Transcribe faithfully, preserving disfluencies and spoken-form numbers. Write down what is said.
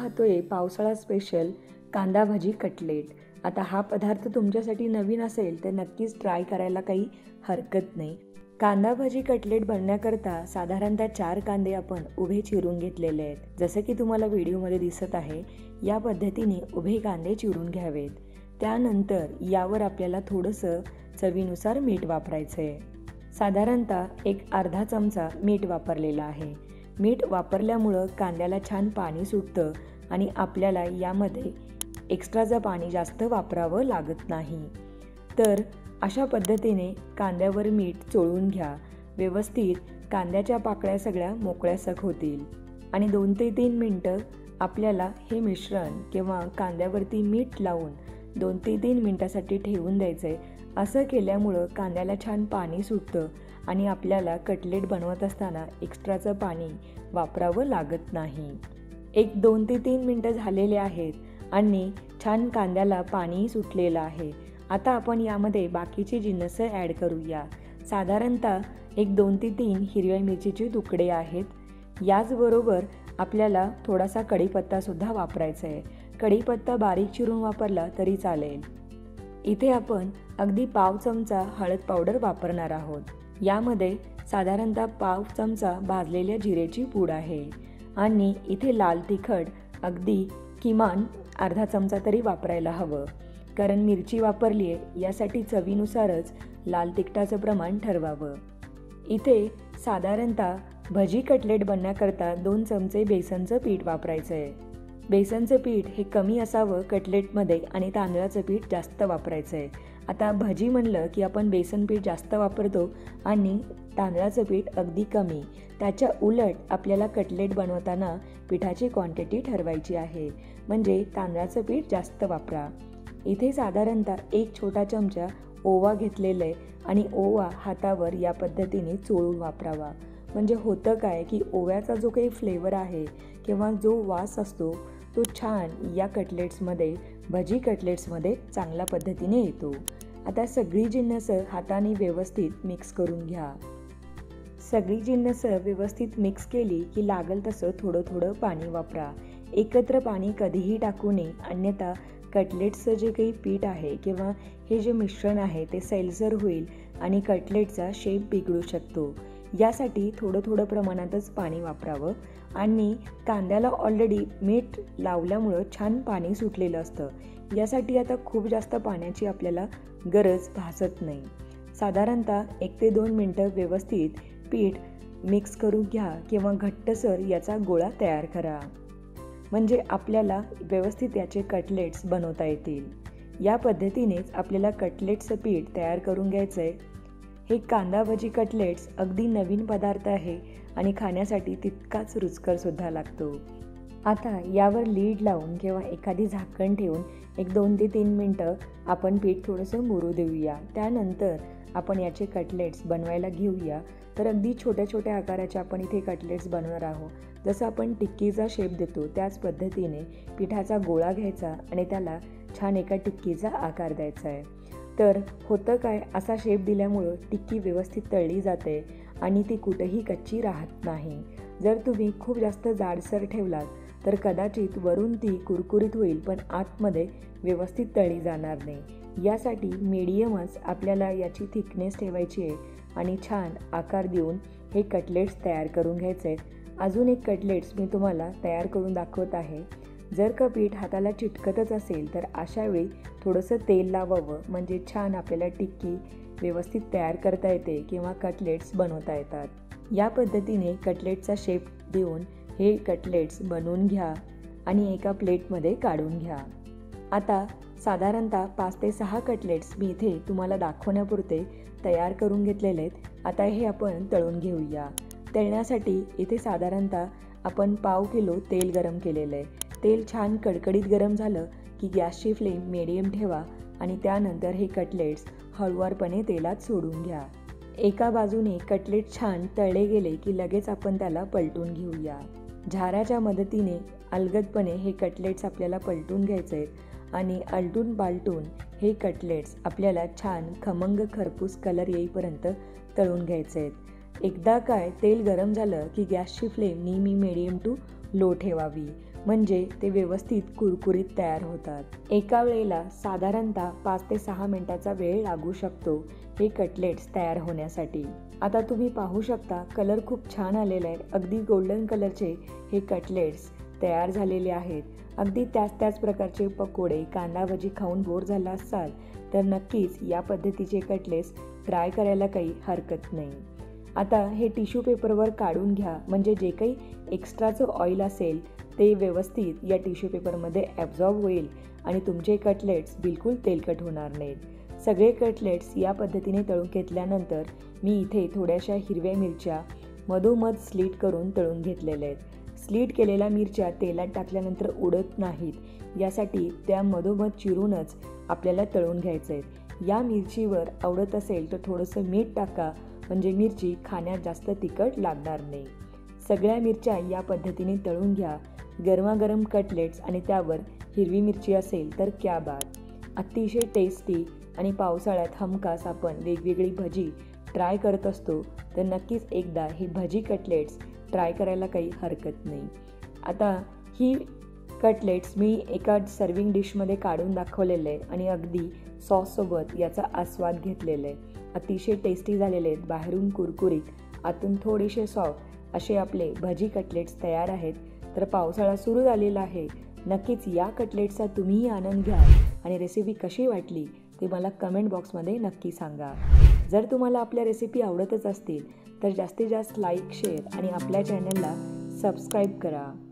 पाहतोय पावसाळा स्पेशल कांदा भाजी कटलेट. आता हा पदार्थ तुमच्यासाठी नवीन असेल तर नक्कीच ट्राय करायला काही हरकत नाही. कांदा भाजी कटलेट बनवण्याकरता साधारणतः चार कांदे आपण उभे चिरून घेतलेले आहेत. जसं की तुम्हाला व्हिडिओमध्ये दिसत आहे, या पद्धतीने उभे कांदे चिरून घ्यावेत. त्यानंतर यावर आपल्याला थोडंसं चवीनुसार मीठ वापरायचं आहे. साधारणतः एक अर्धा चमचा मीठ वापरलेला आहे. मीठ वापरल्यामुळं कांद्याला छान पाणी सुटतं आणि आपल्याला यामध्ये एक्स्ट्राचं पाणी जास्त वापरावं लागत नाही. तर अशा पद्धतीने कांद्यावर मीठ चोळून घ्या. व्यवस्थित कांद्याच्या पाकळ्या सगळ्या मोकळ्यासक होतील आणि दोन ते तीन मिनटं आपल्याला हे मिश्रण किंवा कांद्यावरती मीठ लावून दोन ते तीन मिनटासाठी ठेवून द्यायचं आहे. असं केल्यामुळं कांद्याला छान पाणी सुटतं आणि आपल्याला कटलेट बनवत असताना एक्स्ट्राचं पाणी वापरावं लागत नाही. एक दोन ते तीन मिनटं झालेले आहेत आणि छान कांद्याला पाणी सुटलेलं आहे. आता आपण यामध्ये बाकीचे जिन्नस ॲड करूया. साधारणतः एक दोन ते तीन हिरव्या मिरचीचे तुकडे आहेत. याचबरोबर आपल्याला थोडासा कढीपत्तासुद्धा वापरायचा आहे. कढीपत्ता बारीक चिरून वापरला तरी चालेल. इथे आपण अगदी पाव चमचा हळद पावडर वापरणार आहोत. यामध्ये साधारणतः पाव चमचा भाजलेल्या जिरेची पूड आहे आणि इथे लाल तिखट अगदी किमान अर्धा चमचा तरी वापरायला हवं, कारण मिरची वापरली आहे. यासाठी चवीनुसारच लाल तिखटाचं प्रमाण ठरवावं. इथे साधारणतः भजी कटलेट बनण्याकरता दोन चमचे बेसनचं पीठ वापरायचं आहे. बेसनचं पीठ हे कमी असावं कटलेटमध्ये आणि तांदळाचं पीठ जास्त वापरायचं आहे. आता भजी म्हणलं की आपण बेसन पीठ जास्त वापरतो आणि तांदळाचं पीठ अगदी कमी. त्याच्या उलट आपल्याला कटलेट बनवताना पिठाची क्वांटिटी ठरवायची आहे, म्हणजे तांदळाचं पीठ जास्त वापरा. इथे साधारणतः एक छोटा चमचा ओवा घेतलेला आहे आणि ओवा हातावर या पद्धतीने चोळून वापरावा. म्हणजे होतं काय की ओव्याचा जो काही फ्लेवर आहे किंवा जो वास असतो तो छान या कटलेट्समध्ये भजी कटलेट्समध्ये चांगल्या पद्धतीने येतो. आता सगळी जिन्नस हाताने व्यवस्थित मिक्स करून घ्या. सगळी जिन्नस व्यवस्थित मिक्स केली की लागल तसं थोडं थोडं पाणी वापरा. एकत्र पाणी कधीही टाकू नये, अन्यथा कटलेट्सचं जे काही पीठ आहे किंवा हे जे मिश्रण आहे ते सैलसर होईल आणि कटलेटचा शेप बिघडू शकतो. यासाठी थोडं थोडं प्रमाणातच पाणी वापरावं आणि कांद्याला ऑलरेडी मीठ लावल्यामुळं छान पाणी सुटलेलं असतं. यासाठी आता खूप जास्त पाण्याची आपल्याला गरज भासत नाही. साधारणतः एक ते दोन मिनटं व्यवस्थित पीठ मिक्स करून घ्या किंवा घट्टसर याचा गोळा तयार करा, म्हणजे आपल्याला व्यवस्थित याचे कटलेट्स बनवता येतील. या पद्धतीनेच आपल्याला कटलेट्सचं पीठ तयार करून घ्यायचं आहे. हे कांदा भजी कटलेट्स अगदी नवीन पदार्थ आहे आणि खाण्यासाठी तितकाच रुचकरसुद्धा लागतो. आता यावर लीड लावून किंवा एखादी झाकण ठेवून एक दोन ते तीन मिनटं आपण पीठ थोडंसं मुरू देऊया. त्यानंतर आपण याचे कटलेट्स बनवायला घेऊया. तर अगदी छोट्या छोट्या आकाराचे आपण इथे कटलेट्स बनवणार आहोत. जसं आपण टिक्कीचा शेप देतो त्याच पद्धतीने पिठाचा गोळा घ्यायचा आणि त्याला छान एका टिक्कीचा आकार द्यायचा आहे. तर होतं काय, असा शेप दिल्यामुळं टिक्की व्यवस्थित तळली जाते आणि ती कुठेही कच्ची राहत नाही. जर तुम्ही खूप जास्त जाडसर ठेवलात तर कदाचित वरून ती कुरकुरीत होईल पण आतमध्ये व्यवस्थित तळली जाणार नाही. यासाठी मीडियमच आपल्याला याची थिकनेस ठेवायची आहे आणि छान आकार देऊन हे कटलेट्स तयार करून घ्यायचे आहेत. अजून एक कटलेट्स मी तुम्हाला तयार करून दाखवत आहे. जर का पीठ हाताला चिटकतच असेल तर अशावेळी थोडंसं तेल लावावं, म्हणजे छान आपल्याला टिक्की व्यवस्थित तयार करता येते किंवा कटलेट्स बनवता येतात. या पद्धतीने कटलेटचा शेप देऊन हे कटलेट्स बनवून घ्या आणि एका प्लेटमध्ये काढून घ्या. आता साधारणतः पाच ते सहा कटलेट्स मी इथे तुम्हाला दाखवण्यापुरते तयार करून घेतलेले आहेत. आता हे आपण तळून घेऊया. तळण्यासाठी इथे साधारणतः आपण पाव किलो तेल गरम केलेलं आहे. तेल छान कडकडीत गरम झालं की गॅसची फ्लेम मिडियम ठेवा आणि त्यानंतर हे कटलेट्स हळुवारपणे तेलात सोडून घ्या. एका बाजूने कटलेट छान तळले गेले की लगेच आपण त्याला पलटून घेऊया. झाऱ्याच्या मदतीने अलगदपणे हे कटलेट्स आपल्याला पलटून घ्यायचे आहेत आणि आलटून पालटून हे कटलेट्स आपल्याला छान खमंग खरपूस कलर येईपर्यंत तळून घ्यायचे आहेत. एकदा काय तेल गरम झालं की गॅसची फ्लेम नेहमी मिडियम टू लो ठेवावी. म्हणजे ते व्यवस्थित कुरकुरीत तयार होतात। एका वेळेला साधारणतः पाच ते सहा मिनिटाचा वेळ लागू शकतो हे कटलेट्स तयार होण्यासाठी। आता तुम्ही पाहू शकता कलर खूप छान आलेला आहे, अगदी गोल्डन कलरचे हे कटलेट्स तयार झालेले आहेत। अगदी त्याच त्याच प्रकारचे पकोडे, कांदा भजी खाऊन बोर झाला असाल तर नक्कीच या पद्धतीचे कटलेट्स ट्राय करायला काही हरकत नाही। आता हे टिश्यू पेपरवर काढून घ्या, म्हणजे जे काही एक्स्ट्राचं ऑइल असेल ते व्यवस्थित या टिश्यू पेपरमध्ये ॲब्झॉर्ब होईल आणि तुमचे कटलेट्स बिलकुल तेलकट होणार नाहीत। सगळे कटलेट्स या पद्धतीने तळून घेतल्यानंतर मी इथे थोड्याशा हिरव्या मिरच्या मधोमध स्लीट करून तळून घेतलेल्या आहेत। स्लीट केलेल्या मिरच्या तेलात टाकल्यानंतर उडत नाहीत, यासाठी त्या मधोमध चिरूनच आपल्याला तळून घ्यायचं आहे। या मिरचीवर आवडत असेल तर थोडंसं मीठ टाका, म्हणजे मिरची खाण्यात जास्त तिखट लागणार नाही। सगळ्या मिरच्या या पद्धतीने तळून घ्या। गरमागरम कटलेट्स आणि त्यावर हिरवी मिरची असेल तर क्या बात, अतिशय टेस्टी। आणि पावसाळ्यात हमखास आपण वेगवेगळी भजी ट्राय करत असतो, तर नक्कीच एकदा ही भजी कटलेट्स ट्राय करायला काही हरकत नाही। आता ही कटलेट्स मी एका सर्विंग डिशमध्ये काढून दाखवलेलं आहे आणि अगदी सॉससोबत याचा आस्वाद घेतलेला आहे। अतिशय टेस्टी झालेले आहेत, बाहेरून कुरकुरीत, आतून थोडेसे सॉफ्ट असे आपले भजी कटलेट्स तयार आहेत। तर पावसाळा सुरू झालेला आहे, नक्कीच या कटलेट्सचा तुम्हीही आनंद घ्या आणि रेसिपी कशी वाटली ते मला कमेंट बॉक्समध्ये नक्की सांगा। जर तुम्हाला आपल्या रेसिपी आवडतच असतील तर जास्तीत जास्त लाईक, शेअर आणि आपल्या चॅनलला सबस्क्राईब करा।